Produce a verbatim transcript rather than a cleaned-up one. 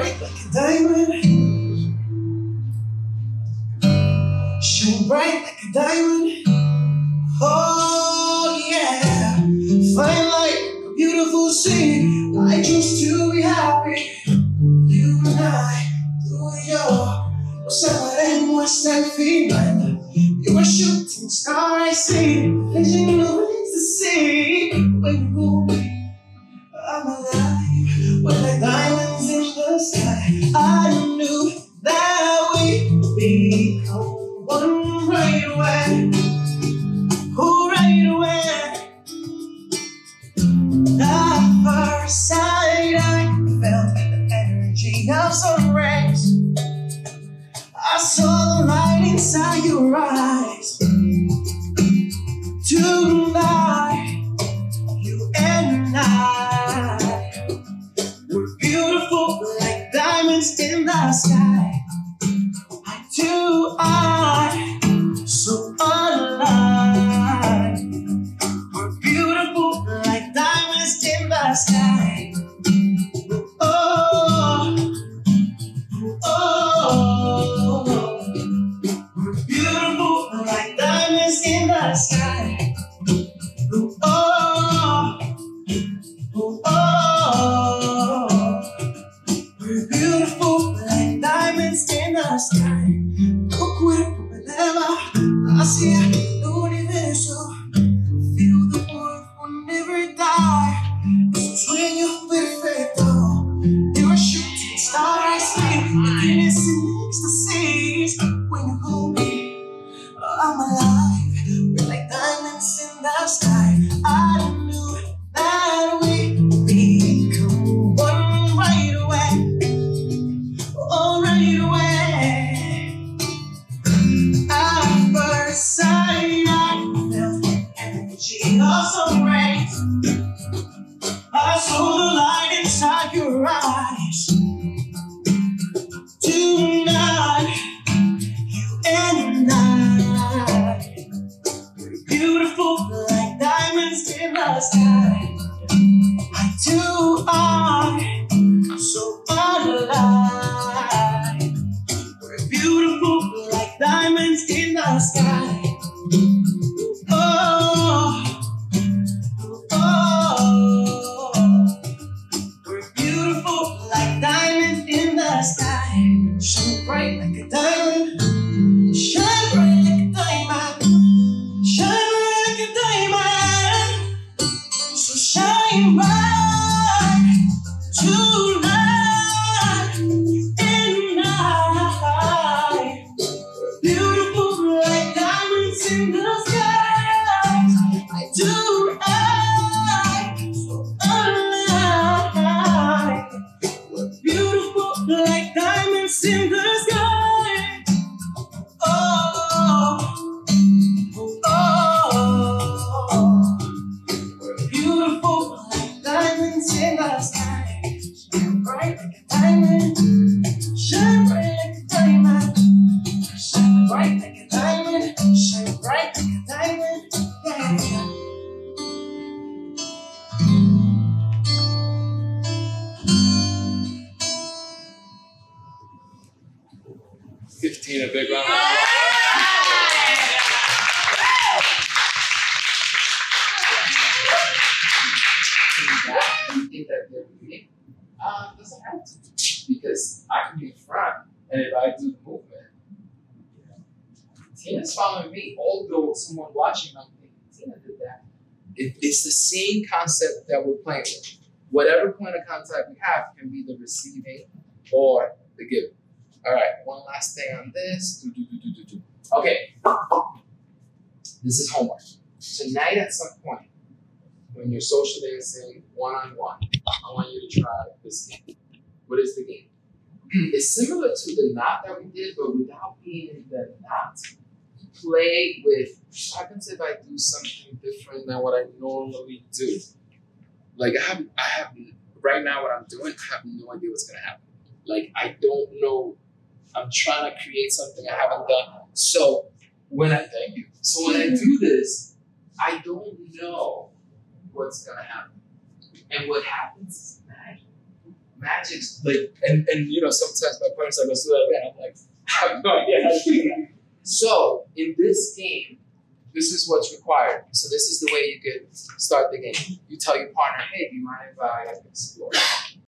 bright like a diamond. Shine bright like a diamond. Oh yeah. Fine like a beautiful sea. I choose to be happy. You and I, tú y yo, nos amaremos al final. You're a shooting star I see, vision of ecstasy. When you hold me, I'm alive. We're like diamonds in the sky. I knew that we'd become one right away. Oh, right away. At first sight, I felt the energy of sun rays. I saw the light inside your eyes. Tonight, you and I, we're beautiful like diamonds in the sky. I do, I, so alive. We're beautiful like diamonds in the sky. Oh, oh, we're beautiful like diamonds in the sky. Oh, oh, oh, we're beautiful like diamonds in the sky. Tu cuerpo me eleva hacia el universo. Feel the warmth will never die. Es un sueño perfecto. You're a shooting star I see. The innocent ecstasies. When you hold me, I'm alive. We're like diamonds in the sky. I knew that we'd become one right away. Oh, right away. At first sight, I felt the energy of sun rays. I saw the light inside your eyes. Tonight, you and I, we're beautiful like diamonds in the sky. I do, I, so alive. We're beautiful like diamonds in the sky. Oh, oh, we're beautiful like diamonds in the sky. Shine bright like a diamond. Shine bright like a diamond. Shine bright like a diamond. So shine bright tonight. You and I, beautiful like diamonds in the sky. I do, I, so alive. We're beautiful like diamonds in the sky. Oh, oh, we're beautiful like diamonds in the sky. Shine bright like a diamond. Shine bright like a diamond. Shine bright like a diamond. Shine bright like a diamond. Yeah. fifteen, a big round. You think that they're unique? Uh, doesn't have to. Because I can be front, and if I do the movement, Tina's following me, although someone watching, I'm thinking, Tina did that. It, it's the same concept that we're playing with. Whatever point of contact we have can be the receiving or the giving. All right, one last thing on this. Do, do, do, do, do, do. Okay, this is homework. Tonight at some point, when you're social dancing one-on-one, I want you to try this game. What is the game? It's similar to the knot that we did, but without being in the knot. Play with, what happens if I do something different than what I normally do? Like I have, I have, right now what I'm doing, I have no idea what's gonna happen. Like I don't know, I'm trying to create something I haven't done. So when I, thank you. So when I do this, I don't know what's gonna happen. And what happens is magic. magic's like, and, and you know, sometimes my partner's like, let's do that again. I'm like, I have no idea how to do that. So, in this game, this is what's required. So, this is the way you could start the game. You tell your partner, hey, do you mind if I explore?